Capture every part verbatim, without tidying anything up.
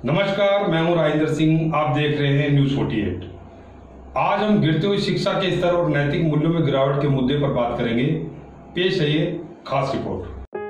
नमस्कार, मैं हूं राजेंद्र सिंह। आप देख रहे हैं न्यूज अड़तालीस। आज हम गिरते हुए शिक्षा के स्तर और नैतिक मूल्यों में गिरावट के मुद्दे पर बात करेंगे। पेश है ये खास रिपोर्ट।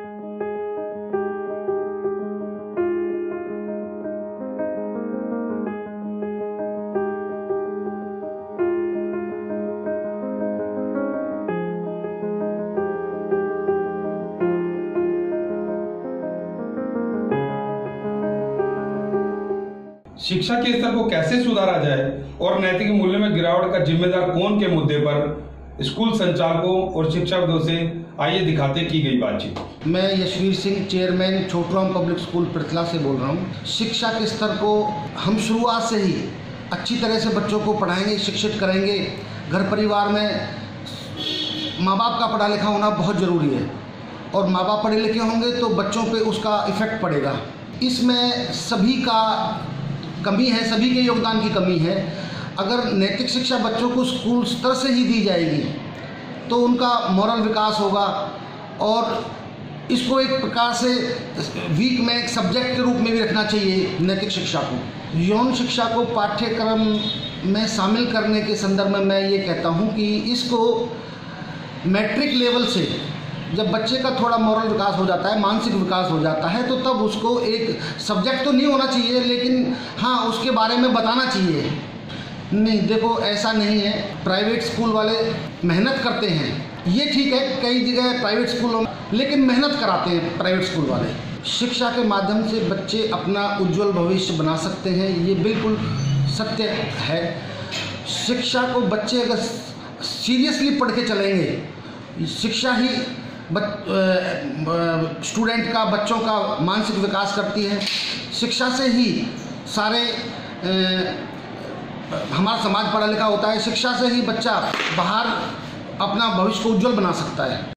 शिक्षा के स्तर को कैसे सुधारा जाए और नैतिक मूल्यों में गिरावट का जिम्मेदार कौन के मुद्दे पर स्कूल संचालकों और शिक्षाविदों से आइए दिखाते की गई बातचीत। मैं Yashveer Singh, chairman Chhoturam public school Prithla से बोल रहा हूँ। शिक्षा के स्तर को हम शुरुआत से ही अच्छी तरह से बच्चों को पढ़ाएंगे, शिक्षित करेंगे। घर परिवार में माँ बाप का पढ़ा लिखा होना बहुत ज़रूरी है और माँ बाप पढ़े लिखे होंगे तो बच्चों पे उसका इफ़ेक्ट पड़ेगा। इसमें सभी का कमी है, सभी के योगदान की कमी है। अगर नैतिक शिक्षा बच्चों को स्कूल स्तर से ही दी जाएगी तो उनका मॉरल विकास होगा और इसको एक प्रकार से वीक में एक सब्जेक्ट के रूप में भी रखना चाहिए नैतिक शिक्षा को। यौन शिक्षा को पाठ्यक्रम में शामिल करने के संदर्भ में मैं ये कहता हूँ कि इसको मैट्रिक लेवल से जब बच्चे का थोड़ा मॉरल विकास हो जाता है, मानसिक विकास हो जाता है, तो तब उसको एक सब्जेक्ट तो नहीं होना चाहिए, लेकिन हाँ उसके बारे में बताना चाहिए। नहीं, देखो ऐसा नहीं है। प्राइवेट स्कूल वाले मेहनत करते हैं, ये ठीक है, कई जगह प्राइवेट स्कूलों में, लेकिन मेहनत कराते हैं प्राइवेट स्कूल वाले। शिक्षा के माध्यम से बच्चे अपना उज्जवल भविष्य बना सकते हैं, ये बिल्कुल सत्य है। शिक्षा को बच्चे अगर सीरियसली पढ़ के चलेंगे, शिक्षा ही स्टूडेंट का, बच्चों का मानसिक विकास करती है। शिक्षा से ही सारे ए, हमारा समाज पढ़ा लिखा होता है। शिक्षा से ही बच्चा बाहर अपना भविष्य को उज्जवल बना सकता है।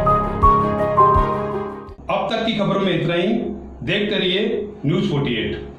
अब तक की खबरों में इतना ही। देखते रहिए न्यूज अड़तालीस।